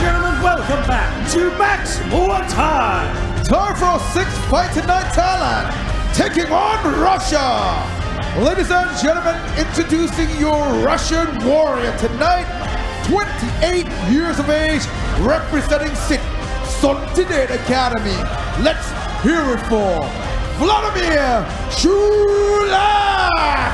gentlemen, welcome back to Max Muay Thai. Time for our sixth fight tonight, Thailand, taking on Russia. Ladies and gentlemen, introducing your Russian warrior tonight, 28 years of age, representing Sit Sontidet Academy. Let's hear it for Vladimir Shulak.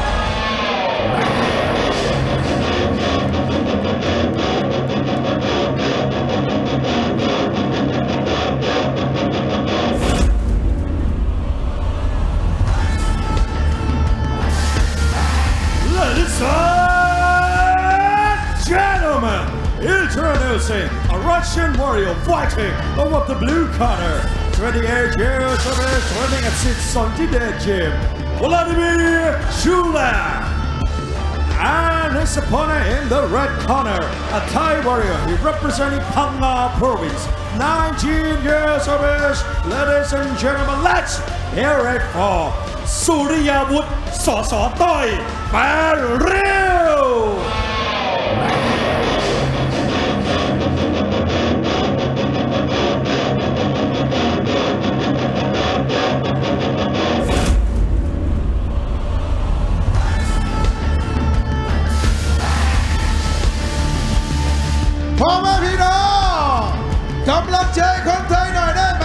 Ladies and gentlemen, introducing a Russian warrior fighting over the blue corner. 28 years of age, training at Sit Sontidet Gym, Vladimir Shulak. And his opponent in the red corner, a Thai warrior, he representing Phang Nga Province, 19 years of age. Ladies and gentlemen, let's hear it for Suriyawut Sosotoi Barril. พ่อแม่พี่น้องกำลังใจคนไทยหน่อยได้ไหม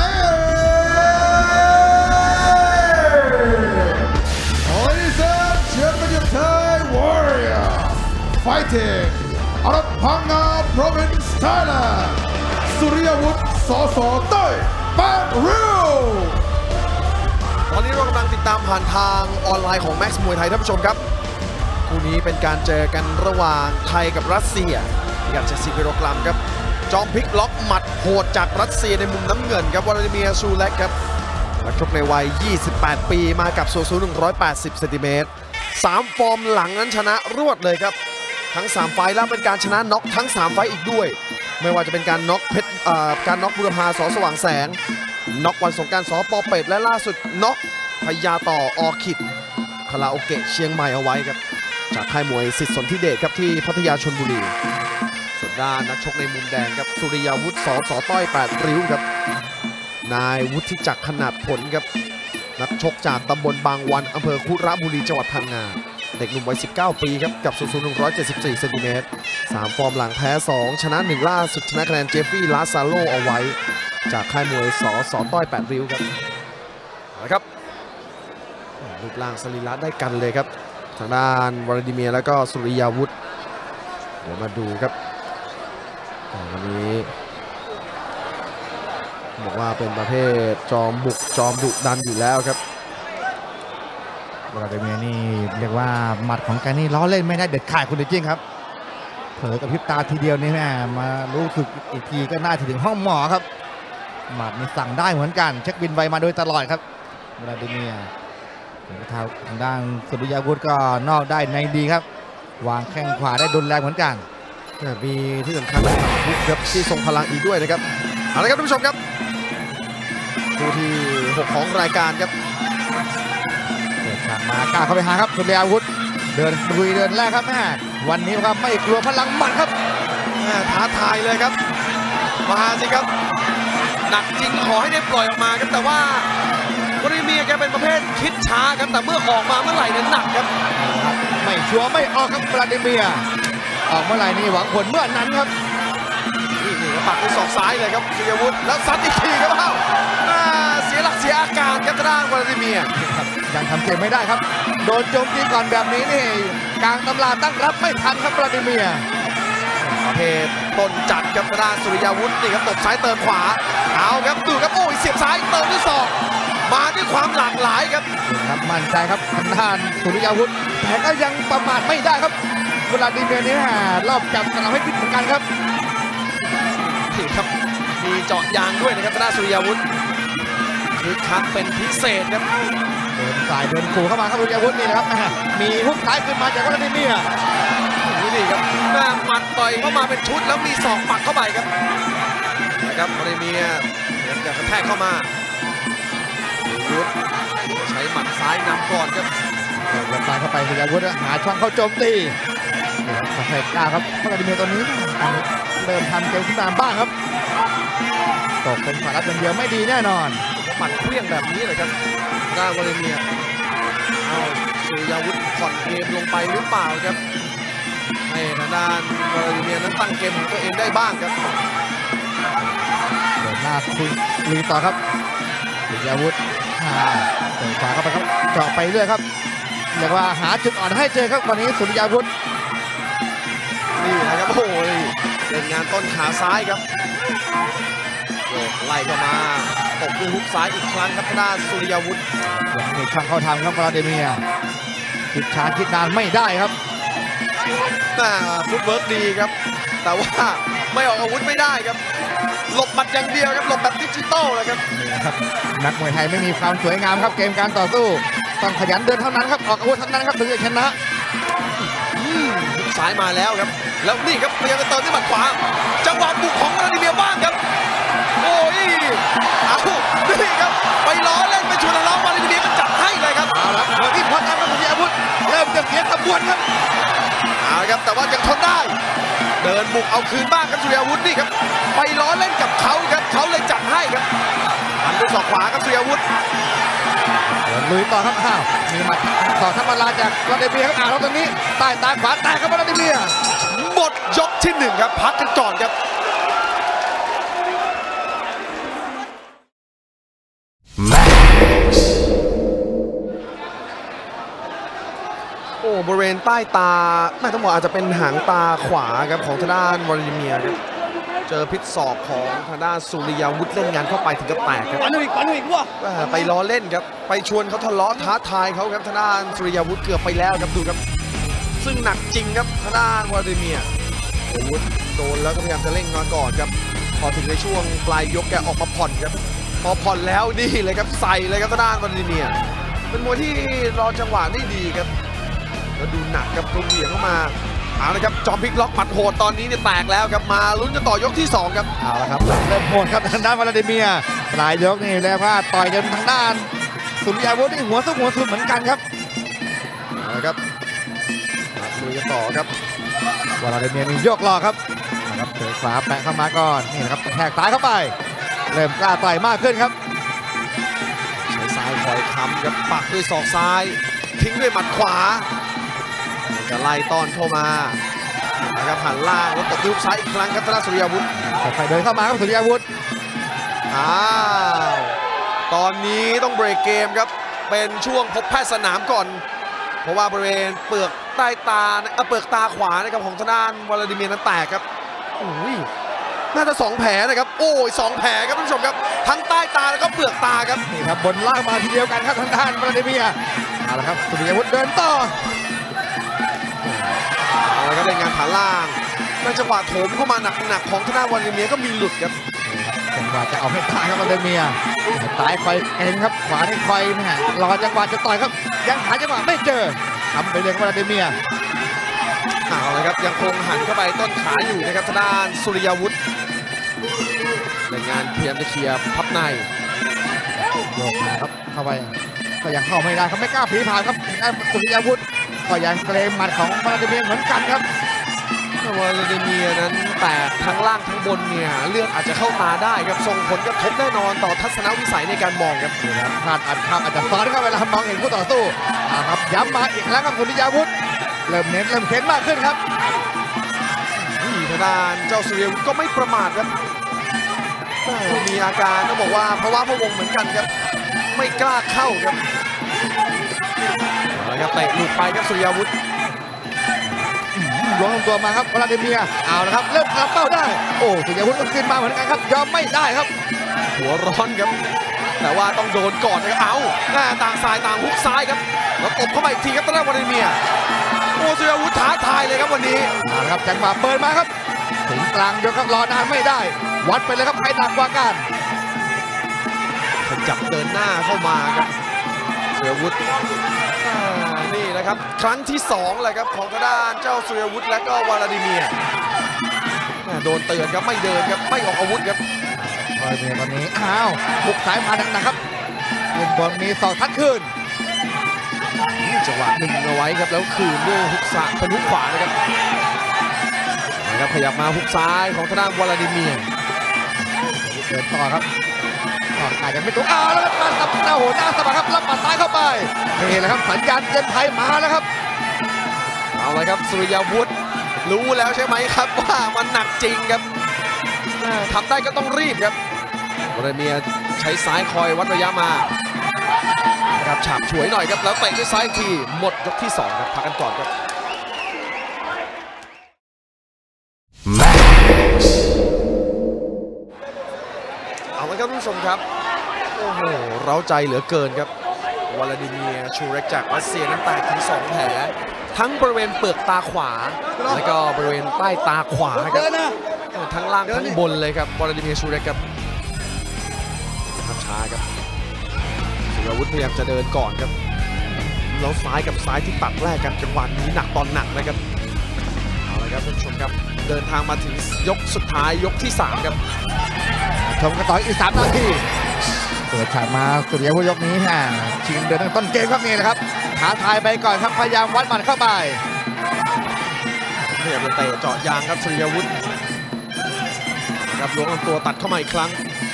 Ladies and gentlemen, your Thai warrior fighting out of Phang Nga Province, Thailand, Suriyawut Sosotoi Barril. ตอนนี้เรากำลังติดตามผ่านทางออนไลน์ของ Max มวยไทยท่านผู้ชมครับคู่นี้เป็นการเจอกันระหว่างไทยกับรัสเซียพิกัด70 กิโลกรัมครับจอมพลิกล็อกหมัดโหดจากรัสเซียในมุมน้ำเงินครับวลาดิเมียร์ชูแลกครับนักชกในวัย 28 ปีมากับสูง180 เซนติเมตร 3 ฟอร์มหลังนั้นชนะรวดเลยครับทั้ง 3 ไฟล์แล้วเป็นการชนะน็อกทั้ง 3 ไฟล์อีกด้วยไม่ว่าจะเป็นการน็อกการน็อกบุรพาส.สว่างแสงน็อกวันสงกรานต์ ส.ป.เป็ดและล่าสุดน็อกพญาต่ออขิดคาราโอเกะเชียงใหม่เอาไว้ครับจากค่ายมวยสิทธิ์สนธิเดชครับที่พัทยาชลบุรีส่วนด้านนักชกในมุมแดงครับสุริยาวุฒิส.ต้อย8 ริ้วครับนายวุฒิจักรขนาดผลครับนักชกจากตำบลบางวันอำเภอคุระบุรีจังหวัดพังงาเด็กหนุ่มวัย 19 ปีครับกับสูง174 เซนติเมตร 3 ฟอร์มหลังแพ้ 2 ชนะ 1 ล่าสุดชนะคะแนนเจฟฟี่ลาซาโลเอาไว้จากค่ายมวยส.ต้อย8 ริ้วครับนะครับรูปร่างสรีระได้กันเลยครับทางด้านวลาดิเมียร์แล้วก็สุริยาวุฒิเดี๋ยวมาดูครับวันนี้บอกว่าเป็นประเภทจอมบุกจอมดุดันอยู่แล้วครับวลาดิเมียร์นี่เรียกว่าหมัดของแกนี่ล้อเล่นไม่ได้เด็ดขาดคุณจริงครับเผลอกับพริบตาทีเดียวนี่แม่มารู้สึกอีกทีก็น่าถึงห้องหมอครับหมัดนี่สั่งได้เหมือนกันเช็คบินไวมาโดยตลอดครับวลาดิเมียร์ทางด้านสุริยาวุฒิก็นอกได้ในดีครับวางแข้งขวาได้ดุนแรงเหมือนกันมีที่สำคัญเลยครับที่ทรงพลังอีกด้วยนะครับเอาละครับท่านผู้ชมครับคู่ที่ 6 ของรายการครับเปิดฉากมากล้าเข้าไปหาครับสุริยาวุฒิเดินลุยเดินแรกครับแม่วันนี้ครับไม่กลัวพลังหมัดครับท้าทายเลยครับมาสิครับหนักจริงขอให้ได้ปล่อยออกมาครับแต่ว่าวลาดิเมียร์แกเป็นประเภทคิดช้าครับแต่เมื่อออกมาเมื่อไหร่เนี่ยหนักครับไม่ชัวร์ไม่ออกครับวลาดิเมียร์ออกเมื่อไหร่นี่หวังผลเมื่อนั้นครับนี่ปักด้วยศอกซ้ายเลยครับสุริยาวุฒิแล้วซัดอีกทีครับเสียหลักเสียอาการครับทางด้านวลาดิเมียร์ยังทำเกมไม่ได้ครับโดนโจมตีก่อนแบบนี้นี่กลางตำราตั้งรับไม่ทันครับวลาดิเมียร์ประเภทต้นจัดครับทางด้านสุริยาวุฒินี่ครับตบซ้ายเติมขวาเอาครับดูครับโอ้ยเสียบซ้ายเติมด้วยศอกมาด้วยความหลากหลายครับมั่นใจครับทางด้านสุริยาวุฒิแต่ก็ยังประมาทไม่ได้ครับวลาดิเมียร์นี่รอบจับสนามให้พิษเหมือนกันครับนี่ครับมีเจาะยางด้วยนะครับทางด้านสุริยาวุฒิคึกคักเป็นพิเศษครับเดินสายเดินขู่เข้ามาครับสุริยาวุฒินี่นะครับมีฮุกซ้ายขึ้นมาจากวลาดิเมียร์นี่ครับหมัดต่อยเข้ามาเป็นชุดแล้วมีศอกปักเข้าไปครับนะครับวลาดิเมียร์จะกระแทกเข้ามาวุฒิใช้หมัดซ้ายนำก่อนครับกระต่ายเข้าไปสุริยาวุฒิหาช่องเข้าโจมตีค่อยๆก้าวครับวลาดิเมียร์ตัวนี้เริ่มทำเกมขึ้นมาบ้างครับตกเป็นฝ่ายรับอย่างเดียวไม่ดีแน่นอนหมัดเคลี้ยงแบบนี้เลยครับด้านวลาดิเมียร์เอาสุริยาวุธผ่อนเกมลงไปหรือเปล่าครับให้ทางด้านวลาดิเมียร์นั้นตั้งเกมของตัวเองได้บ้างครับเดินหน้าคุยลุยต่อครับสุริยาวุธเดินขวาเข้าไปครับเจาะไปเรื่อยครับเรียกว่าหาจุดอ่อนให้เจอครับวันนี้สุริยาวุธนี่นะครับโอ้ยเล่นงานต้นขาซ้ายครับโยกไล่เข้ามาตบด้วยฮุกซ้ายอีกครั้งครับทางด้านสุริยาวุธยังมีช่องเข้าทางครับวลาดิเมียร์คิดช้าคิดนานไม่ได้ครับฟุตเวิร์กดีครับแต่ว่าไม่ออกอาวุธไม่ได้ครับหลบหมัดอย่างเดียวครับหลบแบบดิจิตอลเลยครับนี่นะครับนักมวยไทยไม่มีความสวยงามครับเกมการต่อสู้ต้องขยันเดินเท่านั้นครับออกอาวุธเท่านั้นครับถึงจะชนะซ้ายมาแล้วครับแล้วนี่ครับพยายามจะเติมด้วยหมัดขวาจังหวะบุกของวลาดิเมียร์บ้างครับโอ้ยเอานี่ครับไปล้อเล่นไปชวนทะเลาะวลาดิเมียร์ก็จัดให้เลยครับเอาละเมื่อที่พอตามกับสุริยาวุธเริ่มจะเสียขบวนครับเอาละครับแต่ว่ายังทนได้เดินบุกเอาคืนบ้างครับสุริยาวุธนี่ครับไปล้อเล่นกับเขาครับเขาเลยจัดให้ครับหันด้วยศอกขวาครับสุริยาวุธลุยต่อครับอ้าวมีหมัดศอกธรรมราจากวลาดิเมียร์ครับแล้วตรงนี้ใต้ตาขวาแตกครับวลาดิเมียร์หมดยกที่1ครับพักกันก่อนครับโอ้บริเวณใต้ตาไม่ต้องบอกอาจจะเป็นหางตาขวาครับของทางด้านวลาดิเมียร์ครับเจอพิษศอกของทางด้านสุริยาวุธเล่นงานเข้าไปถึงกับแตกครับไปล้อเล่นครับไปชวนเขาทะเลาะท้าทายเขาครับทางด้านสุริยาวุธเกือบไปแล้วครับดูครับซึ่งหนักจริงครับทางด้านวลาดิเมียร์อาวุธโดนแล้วก็พยายามจะเร่งมาก่อนครับพอถึงในช่วงปลายยกแกออกมาผ่อนครับพอผ่อนแล้วนี่เลยครับใส่เลยครับทางด้านวลาดิเมียร์เป็นมวยที่รอจังหวะได้ดีครับแล้วดูหนักครับตรงเหวี่ยงเข้ามาเอาละครับจอมพลิกล็อกหมัดโหดตอนนี้เนี่ยแตกแล้วครับมาลุ้นกันต่อยกที่2ครับเอาละครับเริ่มโหดครับทางด้านวลาดิเมียร์ปลายยกนี่แล้วว่าต่อยกันทางด้านสุริยาวุธนี่หัวซุกหัวซุนเหมือนกันครับเอาละครับลุยกันต่อครับวลาดิเมียร์มีโยกรอครับนะครับเตะขวาแปะเข้ามาก่อนนี่นะครับแทกซ้ายเข้าไปเริ่มกล้าต่อยมากขึ้นครับใช้ซ้ายคอยค้ำครับปักด้วยศอกซ้ายทิ้งด้วยหมัดขวาจะไล่ต้อนเข้ามานะครับหันล่างแล้วตบด้วยฮุกซ้ายอีกครั้งครับธนาสุริยาวุธค่อยๆเดินเข้ามาครับสุริยาวุธอ้าวตอนนี้ต้องเบรกเกมครับเป็นช่วงพบแพทย์สนามก่อนเพราะว่าบริเวณเปลือกใต้ตาเปลือกตาขวานะครับของทางด้านวลาดิเมียร์นั้นแตกครับโอ้ยน่าจะ2แผลนะครับโอ้ย2แผลครับท่านผู้ชมครับทั้งใต้ตาแล้วก็เปลือกตาครับนี่ครับบนล่างมาทีเดียวกันครับทางด้านวลาดิเมียร์เอาละครับสุริยาวุธเดินต่อเอาละครับเล่นงานฐานล่างในจังหวะโถมเข้ามาหนักๆของทางด้านวลาดิเมียร์ก็มีหลุดครับจังหวะจะเอาให้ตายครับวลาดิเมียร์ซ้ายคอยเองครับขวานี่คอยแม่รอจังหวะจะต่อยครับยังหาจังหวะไม่เจอทำไปเลยครับวลาดิเมียร์เอาละครับยังคงหันเข้าไปต้นขาอยู่นะครับทางด้านสุริยาวุธเล่นงานพยายามจะเคลียร์พับในโยกมาครับเข้าไปก็ยังเข้าไม่ได้ครับไม่กล้าผีผ่านครับด้านสุริยาวุธก็ยังเกรงหมัดของวลาดิเมียร์เหมือนกันครับวลาดิเมียร์นั้นแตกทั้งล่างทั้งบนเนี่ยเลือดอาจจะเข้าตาได้ครับส่งผลกระทบแน่นอนต่อทัศนวิสัยในการมองครับพลาดอัดคำอาจจะซ้อนเข้าเวลามองเห็นคู่ต่อสู้ครับย้ำมาอีกแล้วครับสุริยาวุธเริ่มเน้นเริ่มเข็นมากขึ้นครับทางด้านเจ้าสุริยาวุธก็ไม่ประมาทครับมีอาการต้องบอกว่าเพราะว่าพะวงเหมือนกันครับไม่กล้าเข้าครับเอาละครับเตะหลุดไปครับสุริยาวุธล้วงลำตัวมาครับวลาดิเมียร์เอาละครับเริ่มทำเป้าได้โอ้สุริยาวุธก็ขึ้นมาเหมือนกันครับยอมไม่ได้ครับหัวร้อนครับแต่ว่าต้องโดนก่อนนะครับเอาหน้าต่างซ้ายต่างฮุกซ้ายครับแล้วตบเข้ามาอีกทีครับตอนแรกวลาดิเมียร์โอ้สุริยาวุธท้าทายเลยครับวันนี้เอาละครับจังหวะเปิดมาครับถึงกลางยกครับรอนานไม่ได้วัดไปเลยครับใครหนักกว่ากันขยับเดินหน้าเข้ามาครับสุริยาวุธนี่นะครับครั้งที่2เลยครับของทางด้านเจ้าสุริยาวุธและก็วลาดิเมียร์โดนเตือนครับไม่เดินครับไม่ออกอาวุธครับวลาดิเมียร์ตอนนี้อ้าวบุกสายมาหนักๆครับยืนบนมีศอกทัดขึ้นจังหวะดึงเอาไว้ครับแล้วคืนด้วยฮุกซ้ายเป็นฮุกขวานะครับนะครับขยับมาฮุกซ้ายของทางด้านวลาดิเมียร์เดินต่อครับอาจจะไม่ถูกแล้วครับมาสับหน้าโหหน้าสะบัดครับรับหมัดซ้ายเข้าไปนี่แหละครับสัญญาณเตือนภัยมาแล้วครับเอาเลยครับสุริยาวุฒิรู้แล้วใช่ไหมครับว่ามันหนักจริงครับทำได้ก็ต้องรีบครับวลาดิเมียร์ใช้ซ้ายคอยวัดระยะมาครับฉาบฉวยหน่อยครับแล้วเตะด้วยซ้ายทีหมดยกที่2ครับพักกันก่อนครับเอาละครับท่านผู้ชมครับโอ้โหเร้าใจเหลือเกินครับวลาดิเมียร์ชูเร็กจากรัสเซียนั้นแตกถึง2แผลทั้งบริเวณเปลือกตาขวาและก็บริเวณใต้ตาขวาครับทั้งล่างทั้งบนเลยครับวลาดิเมียร์ชูเร็กครับทำช้าครับสุริยาวุฒิพยายามจะเดินก่อนครับแล้วซ้ายกับซ้ายที่ตัดแรกกันจังหวะนี้หนักตอนหนักนะครับเอาละครับท่านผู้ชมครับเดินทางมาถึงยกสุดท้ายยกที่3ครับชมกันต่ออีก3 นาทีเปิดฉากมาสุริยาวุฒิยกนี้ชิงเดินตั้งต้นเกมครับนี่นะครับท้าทายไปก่อนครับพยายามวัดหมัดเข้าไปพยายามจะเตะเจาะยางครับสุริยาวุฒิครับล้วงลำตัวตัดเข้ามาอีกครั้ง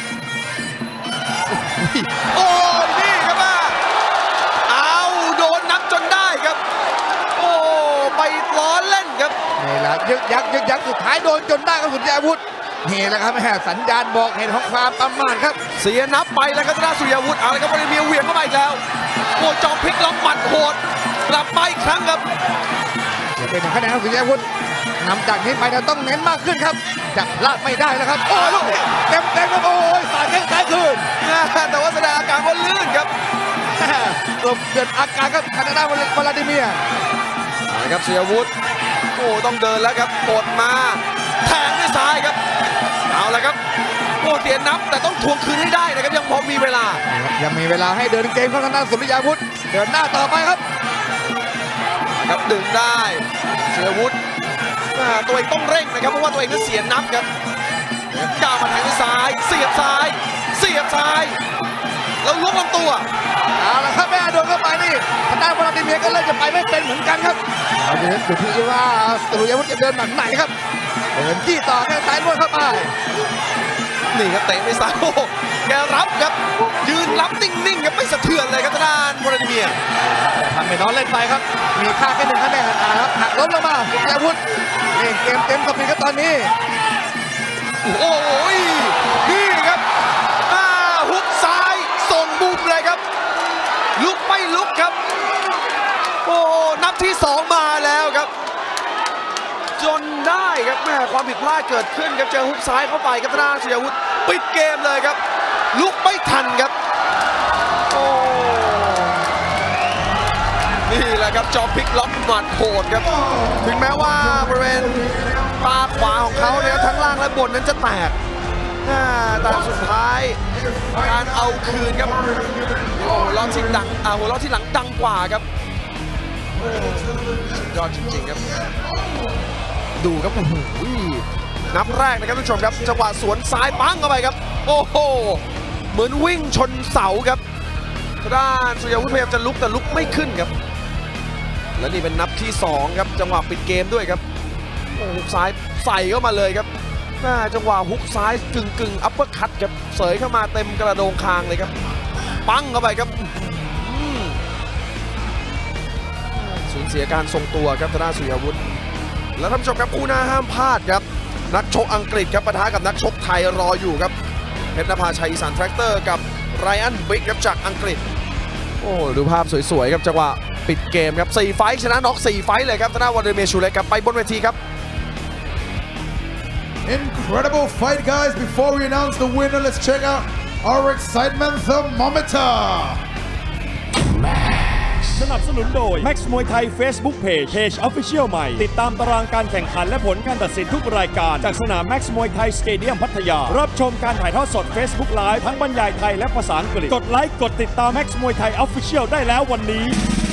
โอ้ยนี่ครับเอาโดนนับจนได้ครับโอ้ไปล้อเล่นครับนี่แหละยึกยักสุดท้ายโดนจนได้ครับสุริยาวุฒินี่แหละครับสัญญาณบอกเห็นของความประมาทครับเสียนับไปแล้วครับทางด้านสุริยาวุฒิเอาละครับวลาดิเมียร์เหวี่ยงเข้ามาอีกแล้วโอ้จอมพลิกล็อกหมัดโหดกลับไปอีกครั้งครับเป็นคะแนนของสุริยาวุฒินำจากนี้ไปเราต้องเน้นมากขึ้นครับจะพลาดไม่ได้แล้วครับโอ้ลูกเต็มครับโอ้ยสายแข้งซ้ายคืนแต่ว่าแสดงอาการว่าลื่นครับเกิดอาการครับทางด้านวลาดิเมียร์นะครับสุริยาวุฒิโอ้ต้องเดินแล้วครับกดมาแทงด้วยซ้ายครับเอาละครับโอ้เสียนับแต่ต้องทวงคืนให้ได้นะครับยังพอมีเวลายังมีเวลาให้เดินเกมเข้าทางด้านสุริยาวุฒิเดินหน้าต่อไปครับครับดึงได้สุริยาวุฒิตัวเองต้องเร่งนะครับเพราะว่าตัวเองก็เสียนับครับก้าวมาแทงด้วยซ้ายเสียบซ้ายแล้วล้วงลำตัวเอาละครับแม่โดนเข้าไปนี่ทางด้านวลาดิเมียร์ก็เลยจะไปไม่เป็นเหมือนกันครับเอาอยู่ที่ว่าสุริยาวุฒิจะเดินแบบไหนครับเดินจี้ต่อแข้งซ้ายล้วนเข้าไปนี่ครับเตะด้วยซ้ายโอ้แกรับครับยืนรับนิ่งๆครับไม่สะเทือนเลยครับทางด้านวลาดิเมียร์ทำให้น้องเล่นไปครับมีค่าแค่1 คะแนนครับหักล้มลงมาสุริยาวุฒิเล่นเกมเต็มสปีดครับตอนนี้โอ้ยนี่ครับฮุกซ้ายส่งบุมเลยครับลุกไม่ลุกครับโอ้นับที่2มาแล้วครับจนได้ครับแม่ความผิดพลาดเกิดขึ้นครับเจอฮุกซ้ายเข้าไปครับทางด้านสุริยาวุฒิปิดเกมเลยครับลุกไม่ทันครับโอ้นี่แหละครับจอมพลิกล็อกหมัดโหดครับถึงแม้ว่าบริเวณตาขวาของเขาเนี่ยทั้งล่างและบนนั้นจะแตกแต่สุดท้ายการเอาคืนครับโอ้รอบที่ดังหัวรอบที่หลังดังกว่าครับยอดจริงๆครับดูครับโอ้โหนับแรกนะครับทุกผู้ชมครับจังหวะสวนซ้ายปังเข้าไปครับโอ้โหเหมือนวิ่งชนเสาครับด้านสุริยาวุฒิพยายามจะลุกแต่ลุกไม่ขึ้นครับและนี่เป็นนับที่2ครับจังหวะปิดเกมด้วยครับโอ้ฮุกซ้ายใส่เข้ามาเลยครับจังหวะฮุกซ้ายกึ่งอัปเปอร์คัตครับเสยเข้ามาเต็มกระโดงคางเลยครับปังเข้าไปครับสูญเสียการทรงตัวครับทางด้านสุริยาวุฒิแล้วท่านผู้ชมครับคู่หน้าห้ามพลาดครับนักชกอังกฤษครับปะทะกับนักชกไทยรออยู่ครับเพชรนภาชัยอีสานแทรคเตอร์กับไรอันบิ๊กครับจากอังกฤษโอ้ดูภาพสวยๆครับจังหวะปิดเกมครับ4 ไฟท์ชนะน็อก4 ไฟท์เลยครับทางด้านวลาดิเมียร์ชูเร็กครับไปบนเวทีครับ Incredible fight guys before we announce the winner let's check out our excitement thermometer สนับสนุนโดย Max มวยไทย Facebook Page Official ใหม่ติดตามตารางการแข่งขันและผลการตัดสินทุกรายการจากสนาม Max มวยไทยสเตเดียมพัทยารับชมการถ่ายทอดสด Facebook Live ทั้งบรรยายไทยและภาษาอังกฤษกดไลค์กดติดตาม Max มวยไทย Official ได้แล้ววันนี้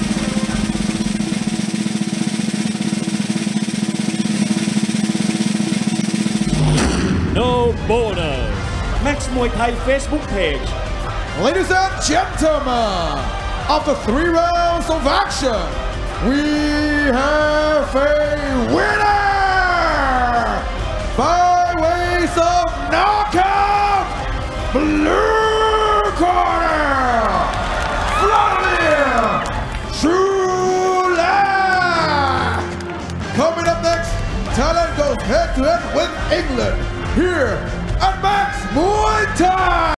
No Border Max มวยไทย Facebook Page Ladies and gentlemen After 3 rounds of action, we have a winner by ways of knockout, blue corner, Vladimir Shula. Coming up next, Thailand goes head-to-head with England here at Max Muay Thai.